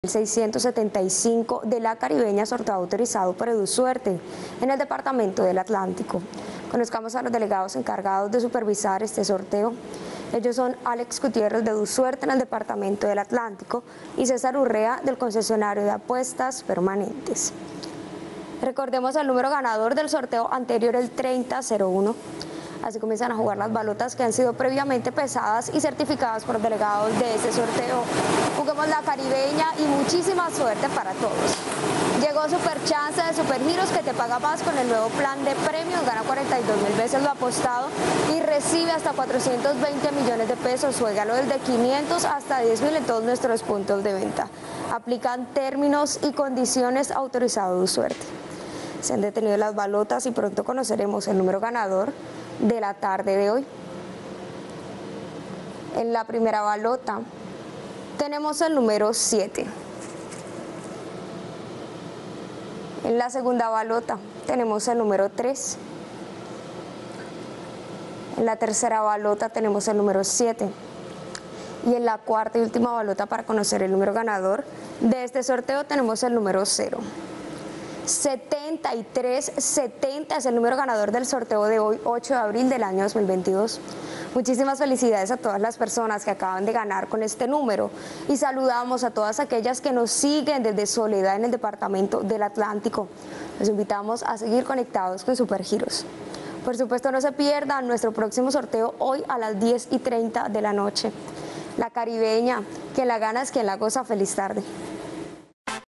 4.675 de la Caribeña, sorteo autorizado por EduSuerte en el departamento del Atlántico. Conozcamos a los delegados encargados de supervisar este sorteo. Ellos son Alex Gutiérrez de EduSuerte en el departamento del Atlántico y César Urrea del concesionario de apuestas permanentes. Recordemos el número ganador del sorteo anterior, el 3001. Así comienzan a jugar las balotas que han sido previamente pesadas y certificadas por delegados de este sorteo. Juguemos la Caribeña y muchísima suerte para todos. Llegó Super Chance de Supergiros, que te paga más con el nuevo plan de premios. Gana 42.000 veces lo apostado y recibe hasta 420 millones de pesos. Juégalo desde 500 hasta 10.000 en todos nuestros puntos de venta. Aplican términos y condiciones autorizados de suerte. Se han detenido las balotas y pronto conoceremos el número ganador de la tarde de hoy. En la primera balota tenemos el número 7. En la segunda balota tenemos el número 3. En la tercera balota tenemos el número 7. Y en la cuarta y última balota, para conocer el número ganador de este sorteo, tenemos el número 0. 7370 es el número ganador del sorteo de hoy, 8 de abril del año 2022. Muchísimas felicidades a todas las personas que acaban de ganar con este número y saludamos a todas aquellas que nos siguen desde Soledad en el departamento del Atlántico. Los invitamos a seguir conectados con Supergiros. Por supuesto, no se pierdan nuestro próximo sorteo hoy a las 10:30 de la noche. La Caribeña, quien la gana es quien la goza. Feliz tarde.